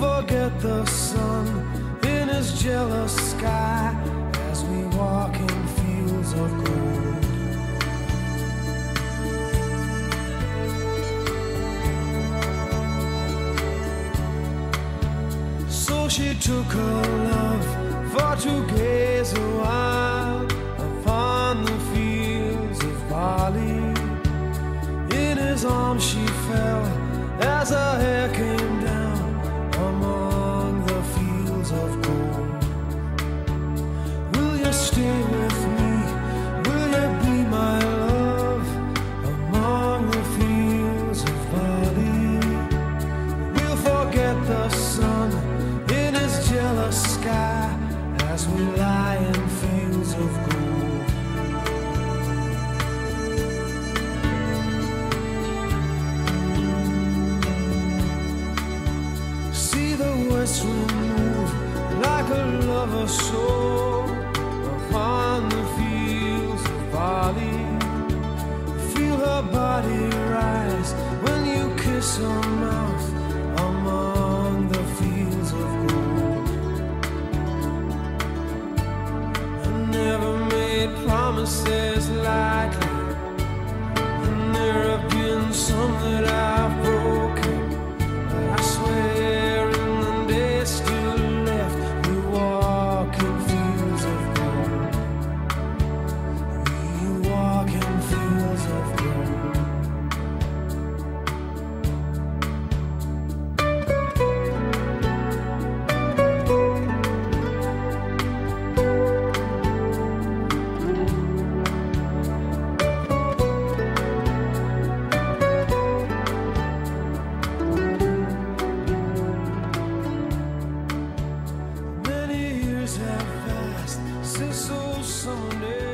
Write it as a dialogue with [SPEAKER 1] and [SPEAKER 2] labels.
[SPEAKER 1] forget the sun in his jealous sky as we walk in fields of gold. So she took her love for to gaze a while upon the fields of barley. In his arms she fell as her hair came down among the fields of gold. Will you stay with me? Will you be my love among the fields of barley? We'll forget the sun in his jealous sky as we lie in fields of gold. See the west wind move like a lover's soul upon the fields of barley. Feel her body rise when you kiss her mouth among the fields of gold. I never made promises lightly, and there have been some that I've broken, but I swear in the days still left we walk in fields of gold. We walk in fields of gold. Many years have passed since those summer days.